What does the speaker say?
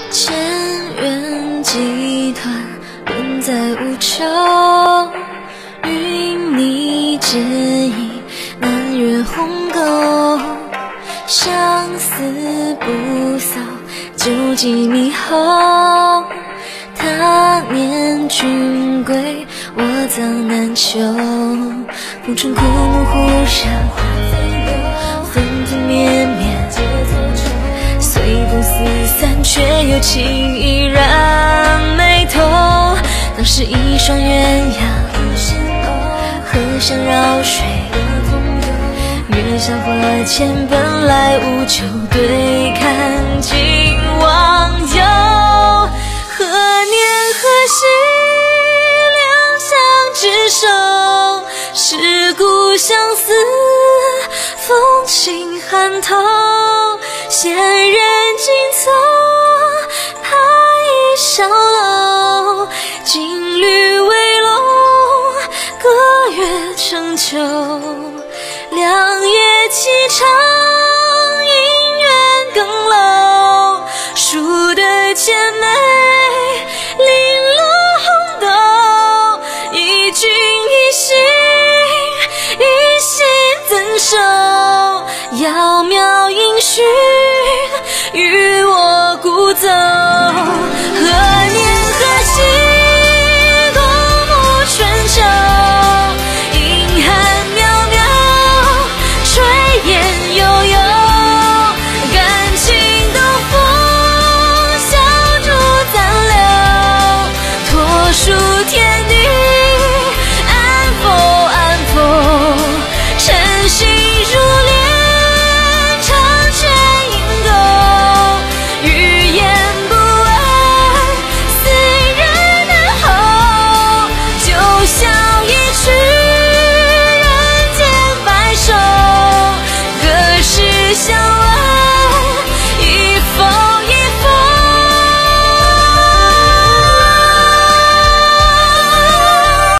千元集团轮在无愁，云泥之意南越鸿沟。相思不扫，旧疾猕猴。他年君归，我葬南丘。红尘枯木忽然分分绵绵，随风四散，却又轻易染眉头。当时一双鸳鸯，河上绕水，月下花前，本来无求，对看今忘忧。何年何夕，两相执手，是故相思，风轻寒透。闲人静坐，拍一小楼，金缕微落，隔月成秋。两夜凄怆，